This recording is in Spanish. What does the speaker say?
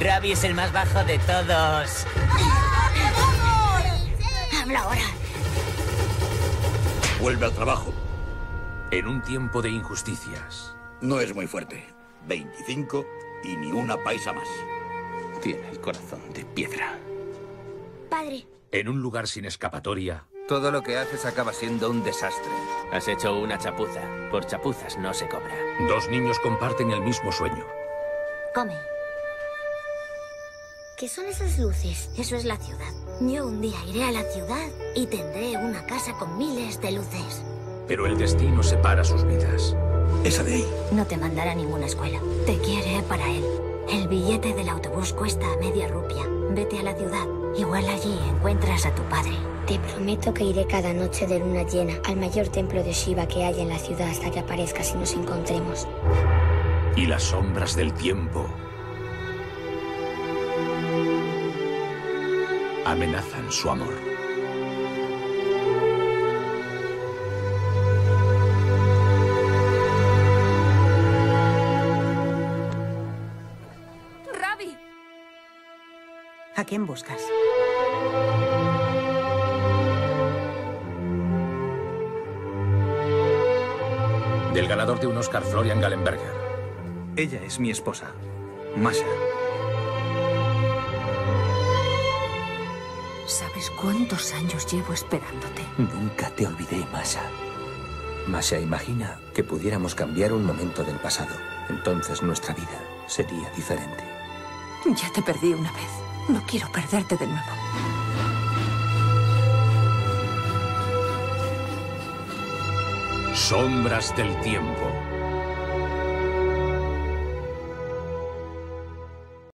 Ravi es el más bajo de todos. ¡Habla ahora! Vuelve al trabajo. En un tiempo de injusticias. No es muy fuerte. 25 y ni una paisa más. Tiene el corazón de piedra. Padre. En un lugar sin escapatoria. Todo lo que haces acaba siendo un desastre. Has hecho una chapuza. Por chapuzas no se cobra. Dos niños comparten el mismo sueño. Come. ¿Qué son esas luces? Eso es la ciudad. Yo un día iré a la ciudad y tendré una casa con miles de luces. Pero el destino separa sus vidas. Esa de ahí. No te mandará a ninguna escuela. Te quiere para él. El billete del autobús cuesta media rupia. Vete a la ciudad. Igual allí encuentras a tu padre. Te prometo que iré cada noche de luna llena al mayor templo de Shiva que hay en la ciudad hasta que aparezcas y nos encontremos. Y las sombras del tiempo amenazan su amor. ¡Ravi! ¿A quién buscas? Del ganador de un Oscar, Florian Gallenberger. Ella es mi esposa, Masha. ¿Sabes cuántos años llevo esperándote? Nunca te olvidé, Masha. Masha, imagina que pudiéramos cambiar un momento del pasado. Entonces nuestra vida sería diferente. Ya te perdí una vez. No quiero perderte de nuevo. Sombras del tiempo.